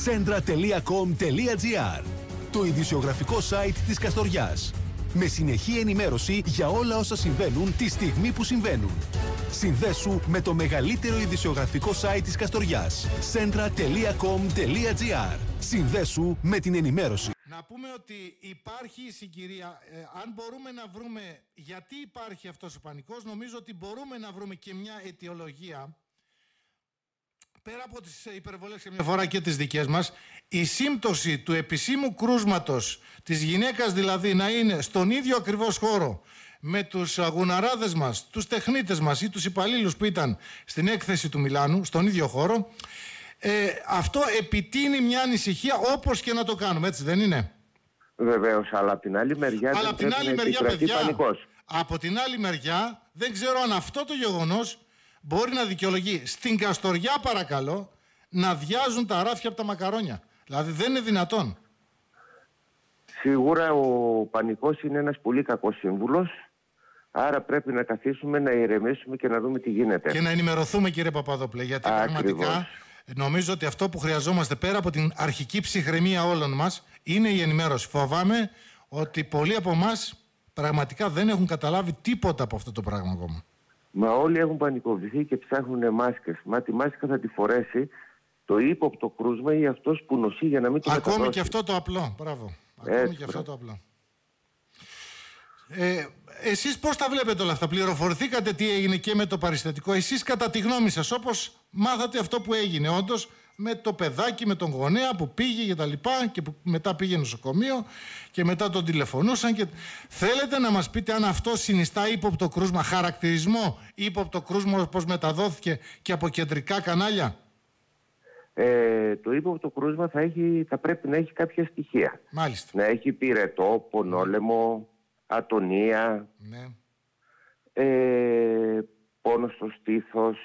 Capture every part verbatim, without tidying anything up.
Centra τελεία com τελεία gr, το ειδησιογραφικό site της Καστοριάς. Με συνεχή ενημέρωση για όλα όσα συμβαίνουν τη στιγμή που συμβαίνουν. Συνδέσου με το μεγαλύτερο ειδησιογραφικό site της Καστοριάς. Centra τελεία com τελεία gr. Συνδέσου με την ενημέρωση. Να πούμε ότι υπάρχει η συγκυρία, ε, αν μπορούμε να βρούμε γιατί υπάρχει αυτός ο πανικός, νομίζω ότι μπορούμε να βρούμε και μια αιτιολογία. Πέρα από τις υπερβολές και μια φορά και τις δικές μας, η σύμπτωση του επισήμου κρούσματος της γυναίκας δηλαδή να είναι στον ίδιο ακριβώς χώρο με τους αγουναράδες μας, τους τεχνίτες μας ή τους υπαλλήλους που ήταν στην έκθεση του Μιλάνου, στον ίδιο χώρο, ε, αυτό επιτείνει μια ανησυχία όπως και να το κάνουμε, έτσι δεν είναι? Βεβαίως, αλλά από την άλλη μεριά αλλά δεν από την άλλη πρέπει μεριά, να παιδιά, πανικός. Από την άλλη μεριά δεν ξέρω αν αυτό το γεγονός μπορεί να δικαιολογεί στην Καστοριά, παρακαλώ, να διάζουν τα ράφια από τα μακαρόνια. Δηλαδή δεν είναι δυνατόν. Σίγουρα ο πανικός είναι ένας πολύ κακός σύμβουλος. Άρα πρέπει να καθίσουμε, να ηρεμήσουμε και να δούμε τι γίνεται. Και να ενημερωθούμε, κύριε Παπαδόπουλε, γιατί Ακριβώς. πραγματικά νομίζω ότι αυτό που χρειαζόμαστε πέρα από την αρχική ψυχραιμία όλων μας είναι η ενημέρωση. Φοβάμαι ότι πολλοί από εμάς πραγματικά δεν έχουν καταλάβει τίποτα από αυτό το πράγμα ακόμα. Μα όλοι έχουν πανικοβληθεί και ψάχνουν μάσκες. Μα τη μάσκα θα τη φορέσει το ύποπτο κρούσμα ή αυτός που νοσεί για να μην το μεταδώσει. Ακόμη και αυτό το απλό. Μπράβο. Ακόμη Έτσι, και αυτό μπράβο. το απλό. Ε, εσείς πώς τα βλέπετε όλα αυτά? Πληροφορηθήκατε τι έγινε και με το παριστατικό? Εσείς κατά τη γνώμη σας, όπως μάθατε αυτό που έγινε όντως με το παιδάκι, με τον γονέα που πήγε και τα λοιπά και που μετά πήγε νοσοκομείο και μετά τον τηλεφωνούσαν και... Θέλετε να μας πείτε αν αυτό συνιστά ύποπτο κρούσμα, χαρακτηρισμό ύποπτο κρούσμα όπως μεταδόθηκε και από κεντρικά κανάλια? Ε, το ύποπτο κρούσμα θα, έχει, θα πρέπει να έχει κάποια στοιχεία. Μάλιστα. Να έχει πυρετό, πονόλεμο, ατονία, Ναι. ε, πόνο στο στήθος,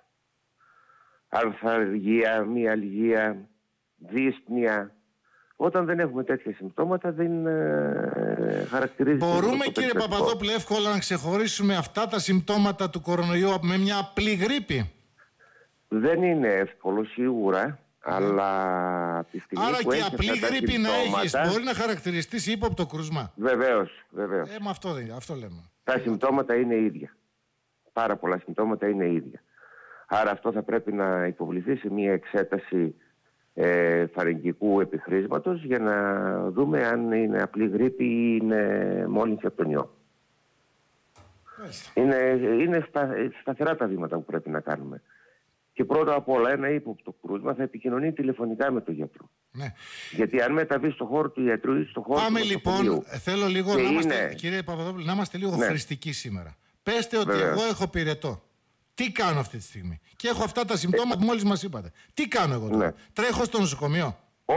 ανθαργία, μυαλγία, δύσπνοια. Όταν δεν έχουμε τέτοια συμπτώματα δεν ε, χαρακτηρίζεται. Μπορούμε, κύριε Παπαδόπουλε, εύκολα να ξεχωρίσουμε αυτά τα συμπτώματα του κορονοϊού με μια απλή γρίπη? Δεν είναι εύκολο σίγουρα, mm. αλλά από τη στιγμή άρα που και έχει απλή αυτά τα γρίπη να έχεις συμπτώματα... μπορεί να χαρακτηριστείς ύποπτο κρούσμα? Βεβαίως, βεβαίως. Ε, με αυτό, δεν, αυτό λέμε. Τα συμπτώματα είναι ίδια. Πάρα πολλά συμπτώματα είναι ίδια. Άρα αυτό θα πρέπει να υποβληθεί σε μια εξέταση ε, φαρυγγικού επιχρήσματος για να δούμε αν είναι απλή γρίπη ή είναι μόλυνση από τον ιό. Είναι, είναι στα, σταθερά τα βήματα που πρέπει να κάνουμε. Και πρώτα απ' όλα ένα ύποπτο κρούσμα θα επικοινωνεί τηλεφωνικά με τον γιατρό. Ναι. Γιατί αν μεταβεί στον χώρο του γιατρού ή στον χώρο Πάμε του λοιπόν, νοσοκομείου, θέλω λίγο να είναι... είμαστε, κύριε Παπαδόπουλε, να είμαστε λίγο ναι. χρηστικοί σήμερα. Πέστε ότι Βέβαια. εγώ έχω πυρετό. Τι κάνω αυτή τη στιγμή? Και έχω αυτά τα συμπτώματα που μόλις μας είπατε. Τι κάνω εγώ τώρα? Ναι. Τρέχω στο νοσοκομείο?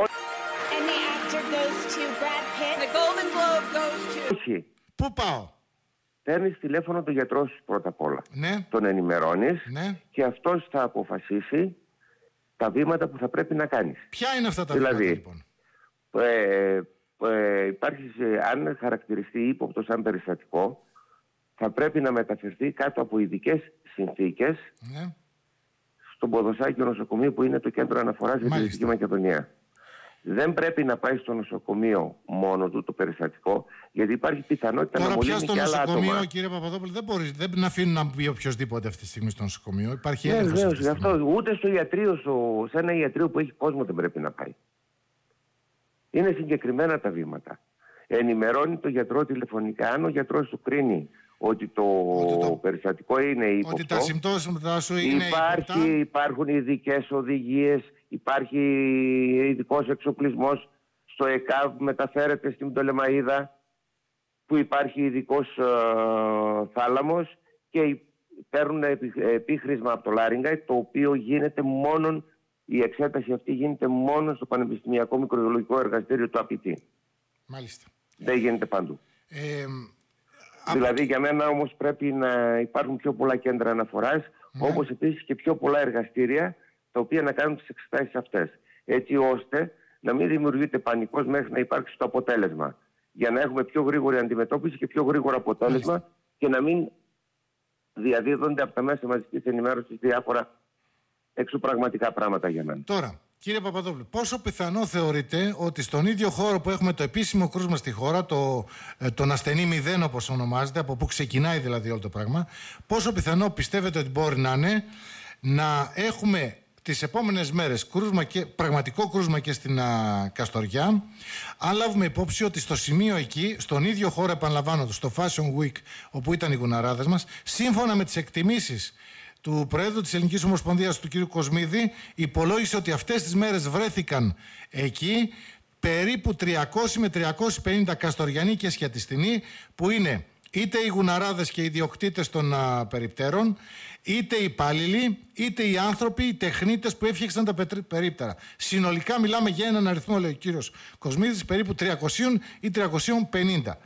Όχι. Πού πάω? Παίρνεις τηλέφωνο τον γιατρό σου πρώτα απ' όλα. Ναι. Τον ενημερώνεις Ναι. και αυτός θα αποφασίσει τα βήματα που θα πρέπει να κάνεις. Ποια είναι αυτά τα δηλαδή, βήματα λοιπόν? Ε, ε, υπάρχει, αν χαρακτηριστεί ύποπτο σαν περιστατικό, θα πρέπει να μεταφερθεί κάτω από ειδικές συνθήκες Ναι. στον Ποδοσάκιο νοσοκομείο που είναι το κέντρο αναφοράς για τη Δυτική Μακεδονία. Δεν πρέπει να πάει στο νοσοκομείο μόνο του το περιστατικό, γιατί υπάρχει πιθανότητα Τώρα να πια μολύνει στο και άλλα νοσοκομείο, άτομα. κύριε Παπαδόπουλε, δεν, μπορεί, δεν αφήνουν να μπει οποιοδήποτε αυτή τη στιγμή στο νοσοκομείο. Υπάρχει Ναι, έλεγχος αυτή τη βέβαια, στιγμή. αυτό, ούτε στο ιατρείο, στο, σε ένα ιατρείο που έχει κόσμο δεν πρέπει να πάει. Είναι συγκεκριμένα τα βήματα. Ενημερώνει το γιατρό τηλεφωνικά. Αν ο γιατρός του κρίνει ότι το, ότι το... περιστατικό είναι ύποπτο, ότι τα συμπτώματα σου είναι υπάρχει, ύποπτα. υπάρχουν ειδικές οδηγίες, υπάρχει ειδικός εξοπλισμός στο ΕΚΑΒ, μεταφέρεται στην Πτολεμαΐδα που υπάρχει ειδικός ε, θάλαμος και παίρνουν επί, επίχρησμα από το λάριγγα, το οποίο γίνεται μόνο, η εξέταση αυτή γίνεται μόνο στο Πανεπιστημιακό Μικροβιολογικό Εργαστήριο του ΑΠΤ. Μάλιστα. Δεν γίνεται παντού. Ε, δηλαδή από... για μένα όμως πρέπει να υπάρχουν πιο πολλά κέντρα αναφοράς, ναι. όπως επίσης και πιο πολλά εργαστήρια τα οποία να κάνουν τις εξετάσεις αυτές. Έτσι ώστε να μην δημιουργείται πανικός μέχρι να υπάρξει το αποτέλεσμα. Για να έχουμε πιο γρήγορη αντιμετώπιση και πιο γρήγορο αποτέλεσμα. Μάλιστα. Και να μην διαδίδονται από τα μέσα μαζικής ενημέρωσης διάφορα εξωπραγματικά πράγματα για μένα. Τώρα, Κύριε Παπαδόπουλε, πόσο πιθανό θεωρείτε ότι στον ίδιο χώρο που έχουμε το επίσημο κρούσμα στη χώρα, το, τον ασθενή μηδέν όπως ονομάζεται, από που ξεκινάει δηλαδή όλο το πράγμα, πόσο πιθανό πιστεύετε ότι μπορεί να είναι να έχουμε τις επόμενες μέρες κρούσμα και, πραγματικό κρούσμα και στην α, Καστοριά, αν λάβουμε υπόψη ότι στο σημείο εκεί, στον ίδιο χώρο, επαναλαμβάνω, στο Fashion Week, όπου ήταν οι γουναράδες μας, σύμφωνα με τις εκτιμήσεις του Προέδρου της Ελληνικής Ομοσπονδίας, του κ. Κοσμίδη, υπολόγισε ότι αυτές τις μέρες βρέθηκαν εκεί περίπου τριακόσιοι με τριακόσιοι πενήντα καστοριανοί και σχετιστινοί, που είναι είτε οι γουναράδες και οι ιδιοκτήτες των α, περιπτέρων, είτε οι υπάλληλοι, είτε οι άνθρωποι, οι τεχνίτες που έφτιαξαν τα περίπτερα. Συνολικά μιλάμε για έναν αριθμό, λέει ο κύριος Κοσμίδης, περίπου τριακόσια ή τριακόσια πενήντα.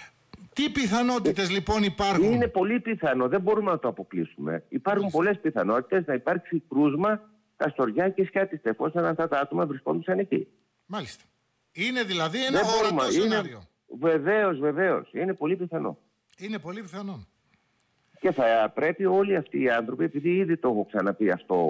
Τι πιθανότητες λοιπόν υπάρχουν? Είναι πολύ πιθανό, δεν μπορούμε να το αποκλείσουμε. Υπάρχουν πολλές πιθανότητες να υπάρξει κρούσμα Καστοριά και Σκιάτιστα, εφόσον αυτά τα άτομα βρισκόντουσαν εκεί. Μάλιστα. Είναι δηλαδή ένα ορατό σενάριο. Βεβαίως, βεβαίως. Είναι πολύ πιθανό. Είναι πολύ πιθανό. Και θα πρέπει όλοι αυτοί οι άνθρωποι, επειδή ήδη το έχω ξαναπεί αυτό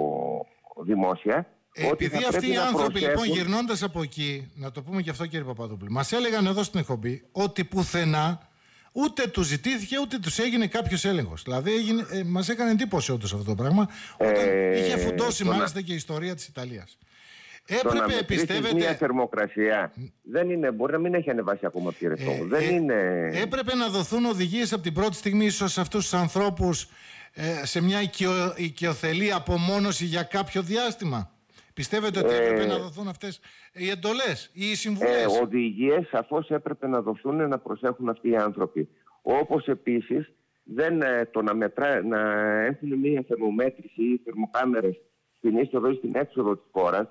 δημόσια, Ε, επειδή αυτοί οι άνθρωποι προσέχουν... λοιπόν γυρνώντας από εκεί, να το πούμε και αυτό κύριε Παπαδόπουλε, μας έλεγαν εδώ στην εκπομπή ότι πουθενά ούτε τους ζητήθηκε ούτε τους έγινε κάποιος έλεγχος. Δηλαδή έγινε, ε, μας έκανε εντύπωση όντως αυτό το πράγμα, όταν ε, είχε φουντώσει μάλιστα να... και η ιστορία της Ιταλίας. Έπρεπε, πιστεύετε... Μια θερμοκρασία δεν είναι, μπορεί να μην έχει ανεβάσει ακόμα πυρετό. Ε, δεν ε, είναι... Έπρεπε να δοθούν οδηγίες από την πρώτη στιγμή ίσως σε αυτούς τους ανθρώπους ε, σε μια οικειο, οικειοθελή απομόνωση για κάποιο διάστημα. Πιστεύετε ότι έπρεπε ε, να δοθούν αυτές οι εντολές ή οι συμβουλές? Ε, οδηγίες σαφώς έπρεπε να δοθούν να προσέχουν αυτοί οι άνθρωποι. Όπως επίσης δεν, το να, μετρά, να έχουν μια θερμομέτρηση ή θερμοκάμερες στην είσοδο ή στην έξοδο της χώρας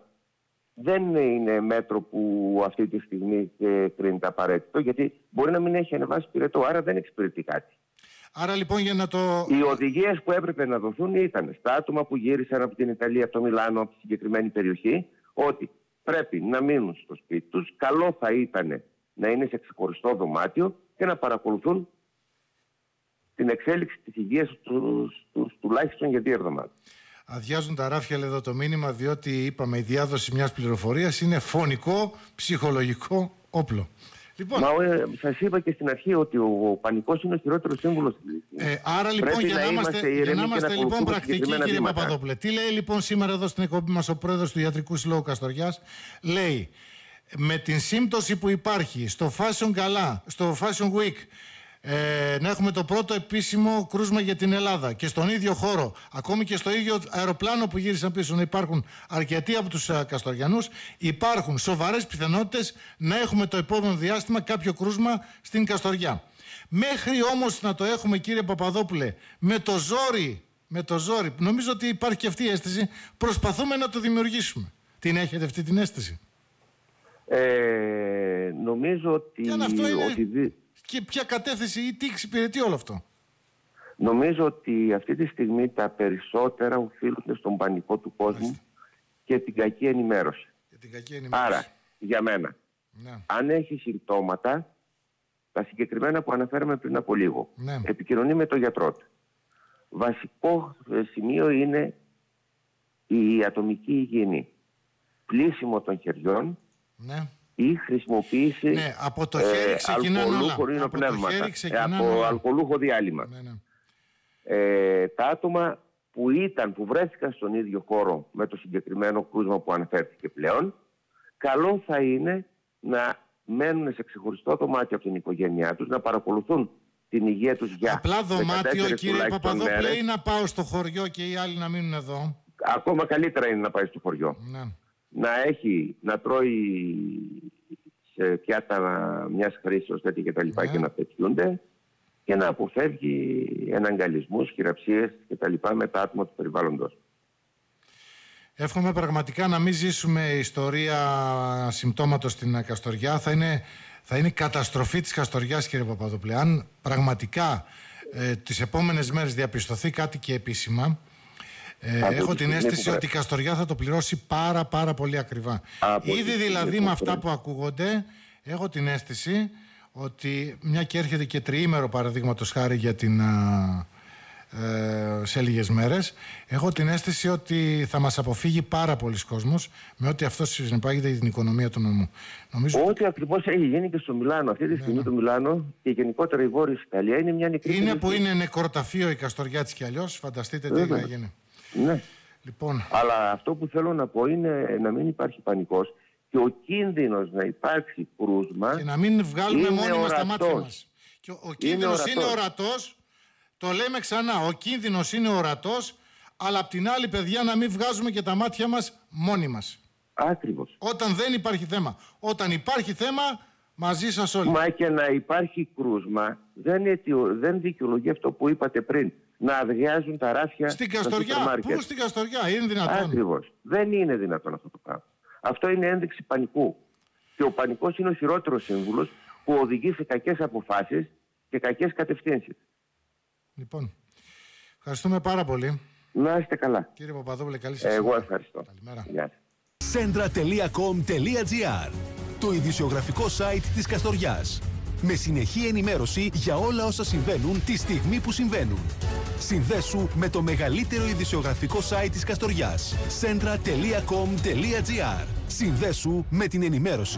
δεν είναι μέτρο που αυτή τη στιγμή κρίνεται απαραίτητο, γιατί μπορεί να μην έχει ανεβάσει πυρετό, άρα δεν εξυπηρετεί κάτι. Άρα λοιπόν για να το... Οι οδηγίες που έπρεπε να δοθούν ήταν στα άτομα που γύρισαν από την Ιταλία, από το Μιλάνο, από τη συγκεκριμένη περιοχή, ότι πρέπει να μείνουν στο σπίτι τους. Καλό θα ήταν να είναι σε ξεχωριστό δωμάτιο και να παρακολουθούν την εξέλιξη της υγείας τους, τους τουλάχιστον για δύο εβδομάδες. Αδειάζουν τα ράφια εδώ το μήνυμα, διότι είπαμε η διάδοση μιας πληροφορίας είναι φωνικό, ψυχολογικό όπλο. Λοιπόν, Μα ε, σας είπα και στην αρχή ότι ο, ο πανικός είναι ο χειρότερος σύμβουλος της λύσης. Ε, άρα λοιπόν για να είμαστε, για να είμαστε λοιπόν πρακτικοί, κύριε Παπαδόπουλε, τι λέει λοιπόν σήμερα εδώ στην εκπομπή μας ο πρόεδρος του Ιατρικού Συλλόγου Καστοριάς? Λέει, με την σύμπτωση που υπάρχει στο Fashion Gala, στο Fashion Week, Ε, να έχουμε το πρώτο επίσημο κρούσμα για την Ελλάδα και στον ίδιο χώρο, ακόμη και στο ίδιο αεροπλάνο που γύρισαν πίσω, να υπάρχουν αρκετοί από τους α, Καστοριανούς, υπάρχουν σοβαρές πιθανότητες να έχουμε το επόμενο διάστημα κάποιο κρούσμα στην Καστοριά. Μέχρι όμως να το έχουμε, κύριε Παπαδόπουλε, με το ζόρι, με το ζόρι, νομίζω ότι υπάρχει και αυτή η αίσθηση, προσπαθούμε να το δημιουργήσουμε. Την έχετε αυτή την αίσθηση? Ε, νομίζω ότι... Και αν αυτό είναι... ότι... Και ποια κατεύθυνση ή τι εξυπηρετεί όλο αυτό? Νομίζω ότι αυτή τη στιγμή τα περισσότερα οφείλονται στον πανικό του κόσμου. Άστε. και την κακή ενημέρωση. Και την κακή ενημέρωση. Άρα, για μένα, ναι. αν έχει συμπτώματα, τα συγκεκριμένα που αναφέραμε πριν από λίγο, ναι. επικοινωνεί με τον γιατρό του. Βασικό σημείο είναι η ατομική υγιεινή. Πλύσιμο των χεριών, ναι. ή χρησιμοποίηση ναι, από το χέρι ξεκινάνε αλκοολού όλα. χωρίς από πνεύματα, ε, από όλα. αλκοολούχο διάλειμμα. Ναι, ναι. Ε, τα άτομα που ήταν, που βρέθηκαν στον ίδιο χώρο με το συγκεκριμένο κρούσμα που αναφέρθηκε πλέον, καλό θα είναι να μένουν σε ξεχωριστό δωμάτιο από την οικογένειά τους, να παρακολουθούν την υγεία τους για απλά δωμάτιο, κύριε Παπαδόπουλε, ή να πάω στο χωριό και οι άλλοι να μείνουν εδώ? Ακόμα καλύτερα είναι να πάει στο χωριό. Ναι. Να έχει, να τρώει σε πιάτα μιας χρήσεως τέτοια κτλ. Ναι. Και να πετιούνται και να αποφεύγει εναγκαλισμούς, χειραψίες κτλ. Με τα άτομα του περιβάλλοντος. Εύχομαι πραγματικά να μην ζήσουμε ιστορία συμπτώματος στην Καστοριά. Θα είναι, θα είναι καταστροφή της Καστοριάς, κύριε Παπαδόπουλε. Αν πραγματικά ε, τις επόμενες μέρες διαπιστωθεί κάτι και επίσημα, ε, έχω την αίσθηση ότι η Καστοριά θα το πληρώσει πάρα πάρα πολύ ακριβά. Από Ήδη δηλαδή με αυτά που ακούγονται, έχω την αίσθηση ότι μια και έρχεται και τριήμερο παραδείγματος χάρη για την... Α, ε, σε λίγες μέρες. Έχω την αίσθηση ότι θα μας αποφύγει πάρα πολλοί κόσμος με ό,τι αυτό συνεπάγεται για την οικονομία του νομού. Νομίζω... Ό,τι ακριβώς έχει γίνει και στο Μιλάνο. Αυτή τη στιγμή ναι, ναι. το Μιλάνο και γενικότερα η Βόρεια Ιταλία είναι μια νεκρή. Είναι που είναι νεκροταφείο η Καστοριά της κι αλλιώς. Φανταστείτε τι θα γίνει. Ναι. Λοιπόν. Αλλά αυτό που θέλω να πω είναι να μην υπάρχει πανικός και ο κίνδυνος να υπάρξει κρούσμα. Και να μην βγάλουμε μόνοι μας τα μάτια μας. Και ο, ο κίνδυνος είναι ορατός. Το λέμε ξανά. Ο κίνδυνος είναι ορατός. Αλλά απ' την άλλη, παιδιά, να μην βγάζουμε και τα μάτια μας μόνοι μας. Ακριβώς. Όταν δεν υπάρχει θέμα. Όταν υπάρχει θέμα, μαζί σας όλοι. Μα και να υπάρχει κρούσμα δεν, αιτιο, δεν δικαιολογεί αυτό που είπατε πριν. Να αδειάζουν τα ράφια στην Καστοριά. Πού στην Καστοριά, είναι δυνατόν? Ακριβώς. Δεν είναι δυνατόν αυτό το πράγμα. Αυτό είναι ένδειξη πανικού. Και ο πανικός είναι ο χειρότερος σύμβουλος που οδηγεί σε κακές αποφάσεις και κακές κατευθύνσεις. Λοιπόν, ευχαριστούμε πάρα πολύ. Να είστε καλά. Κύριε Παπαδόπουλε, καλή σας Εγώ ευχαριστώ. Καλημέρα. Γεια σας. Σέντρα τελεία κομ τελεία τζι άρ, το ειδησιογραφικό site της Καστοριάς. Με συνεχή ενημέρωση για όλα όσα συμβαίνουν τη στιγμή που συμβαίνουν. Συνδέσου με το μεγαλύτερο ειδησιογραφικό site της Καστοριάς. Σέντρα τελεία κομ τελεία τζι άρ. Συνδέσου με την ενημέρωση.